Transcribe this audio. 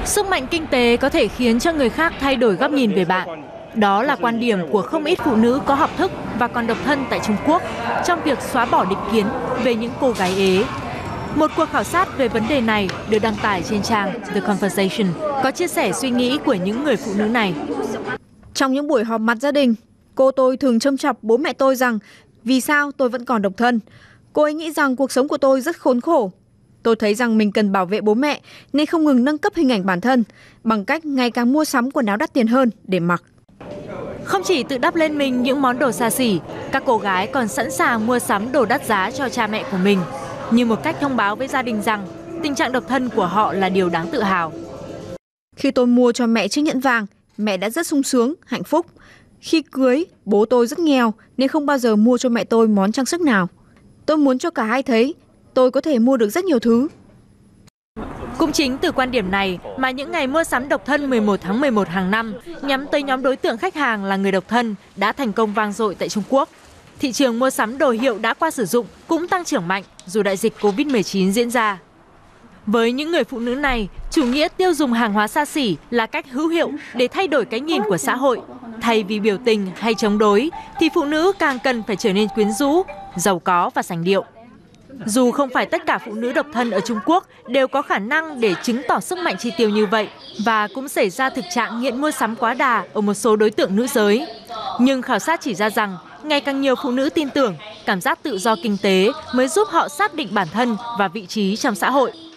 Sức mạnh kinh tế có thể khiến cho người khác thay đổi góc nhìn về bạn. Đó là quan điểm của không ít phụ nữ có học thức và còn độc thân tại Trung Quốc trong việc xóa bỏ định kiến về những cô gái ế. Một cuộc khảo sát về vấn đề này được đăng tải trên trang The Conversation có chia sẻ suy nghĩ của những người phụ nữ này. Trong những buổi họp mặt gia đình, cô tôi thường châm chọc bố mẹ tôi rằng vì sao tôi vẫn còn độc thân. Cô ấy nghĩ rằng cuộc sống của tôi rất khốn khổ. Tôi thấy rằng mình cần bảo vệ bố mẹ nên không ngừng nâng cấp hình ảnh bản thân bằng cách ngày càng mua sắm quần áo đắt tiền hơn để mặc. Không chỉ tự đắp lên mình những món đồ xa xỉ, các cô gái còn sẵn sàng mua sắm đồ đắt giá cho cha mẹ của mình, như một cách thông báo với gia đình rằng tình trạng độc thân của họ là điều đáng tự hào. Khi tôi mua cho mẹ chiếc nhẫn vàng, mẹ đã rất sung sướng, hạnh phúc. Khi cưới, bố tôi rất nghèo nên không bao giờ mua cho mẹ tôi món trang sức nào. Tôi muốn cho cả hai thấy tôi có thể mua được rất nhiều thứ. Cũng chính từ quan điểm này mà những ngày mua sắm độc thân 11 tháng 11 hàng năm nhắm tới nhóm đối tượng khách hàng là người độc thân đã thành công vang dội tại Trung Quốc. Thị trường mua sắm đồ hiệu đã qua sử dụng cũng tăng trưởng mạnh dù đại dịch Covid-19 diễn ra. Với những người phụ nữ này, chủ nghĩa tiêu dùng hàng hóa xa xỉ là cách hữu hiệu để thay đổi cái nhìn của xã hội. Thay vì biểu tình hay chống đối, thì phụ nữ càng cần phải trở nên quyến rũ, giàu có và sành điệu. Dù không phải tất cả phụ nữ độc thân ở Trung Quốc đều có khả năng để chứng tỏ sức mạnh chi tiêu như vậy và cũng xảy ra thực trạng nghiện mua sắm quá đà ở một số đối tượng nữ giới. Nhưng khảo sát chỉ ra rằng ngày càng nhiều phụ nữ tin tưởng cảm giác tự do kinh tế mới giúp họ xác định bản thân và vị trí trong xã hội.